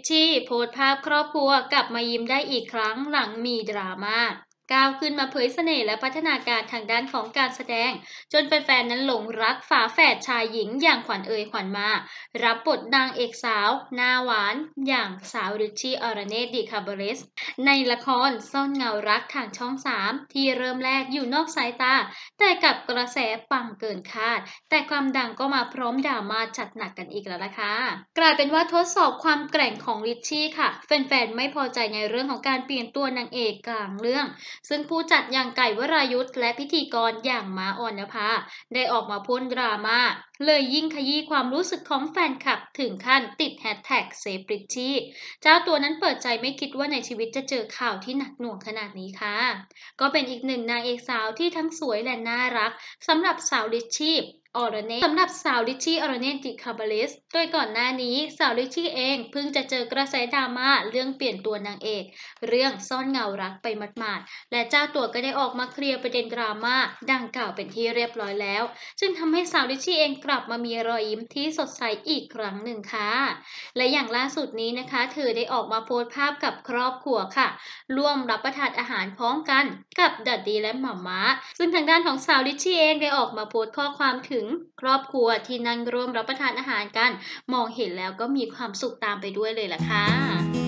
ชี่โพสต์ภาพครอบครัวกลับมายิ้มได้อีกครั้งหลังมีดราม่าก้าวขึ้นมาเผยเสน่ห์และพัฒนาการทางด้านของการแสดงจนแฟนๆนั้นหลงรักฝาแฝดชายหญิงอย่างขวัญเอ๋ยขวัญมารับบทนางเอกสาวหน้าหวานอย่างสาวริชชี่อรเนตดิคาเบเรสในละครซ่อนเงารักทางช่อง3ที่เริ่มแรกอยู่นอกสายตาแต่กับกระแสปังเกินคาดแต่ความดังก็มาพร้อมดราม่าจัดหนักกันอีกแล้วล่ะค่ะกลายเป็นว่าทดสอบความแกร่งของริชชี่ค่ะแฟนๆไม่พอใจในเรื่องของการเปลี่ยนตัวนางเอกกลางเรื่องซึ่งผู้จัดอย่างไก่วรายุทธและพิธีกรอย่างม้าออนภาได้ออกมาพ่นดราม่าเลยยิ่งขยี้ความรู้สึกของแฟนคลับถึงขั้นติดแฮชแท็กเซฟริชชี่เจ้าตัวนั้นเปิดใจไม่คิดว่าในชีวิตจะเจอข่าวที่หนักหน่วงขนาดนี้ค่ะก็เป็นอีกหนึ่งนางเอกสาวที่ทั้งสวยและน่ารักสำหรับสาวริชชี่อรเนตสำหรับสาวริชชี่อรเนตดิคาบาลิสโดยก่อนหน้านี้สาวริชชี่เองเพิ่งจะเจอกระแสดราม่าเรื่องเปลี่ยนตัวนางเอกเรื่องซ่อนเงารักไปหมาดๆและเจ้าตัวก็ได้ออกมาเคลียร์ประเด็นดราม่าดังกล่าวเป็นที่เรียบร้อยแล้วจึงทำให้สาวริชชี่เองกลับมามีรอยยิ้มที่สดใสอีกครั้งหนึ่งค่ะและอย่างล่าสุดนี้นะคะเธอได้ออกมาโพสต์ภาพกับครอบครัวค่ะร่วมรับประทานอาหารพร้อมกันกับดัดดี้และหม่าม้าซึ่งทางด้านของสาวริชชี่เองได้ออกมาโพสต์ข้อความถึงครอบครัวที่นั่งร่วมรับประทานอาหารกันมองเห็นแล้วก็มีความสุขตามไปด้วยเลยล่ะค่ะ